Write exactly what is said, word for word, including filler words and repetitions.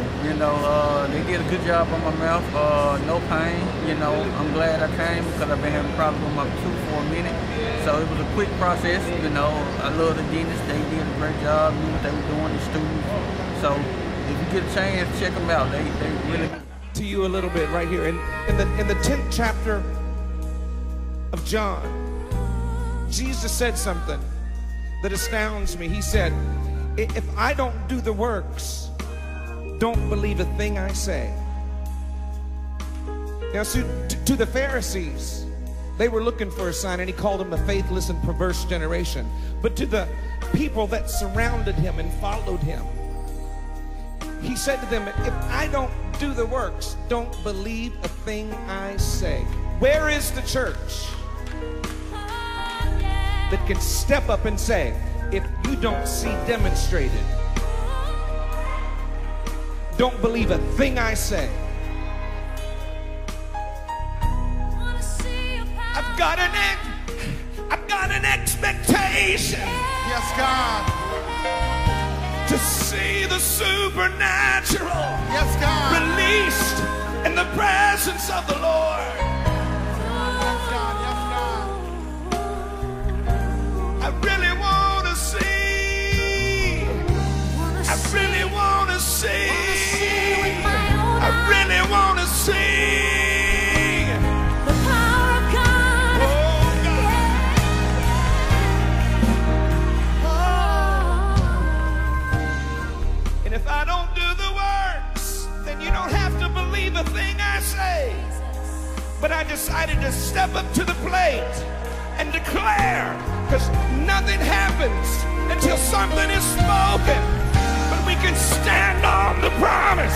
different. You know, uh, they did a good job on my mouth. Uh, no pain. You know, I'm glad I came because I've been having problems with my tooth for a minute. So it was a quick process. You know, I love the dentists. They did a great job. Knew what they were doing, the students. So if you get a chance, check them out. They they really. To you a little bit right here in, in the in the tenth chapter of John, Jesus said something that astounds me. He said, if I don't do the works, don't believe a thing I say. Now, so to, to the Pharisees, they were looking for a sign, and he called them a faithless and perverse generation. But to the people that surrounded him and followed him, he said to them, if I don't do the works, don't believe a thing I say. Where is the church that can step up and say, if you don't see demonstrated, don't believe a thing I say? I've got an I've got an expectation. Yes, God. To see the supernatural. Yes, God. Released in the presence of the Lord. Yes, God. Yes, God. I really want to see. I really want to see. I really want to see. The power of God. Oh, God. And if I don't do the works, then you don't have to believe a thing I say. But I decided to step up to the plate and declare, because nothing happens until something is spoken. But we can stand on the promise.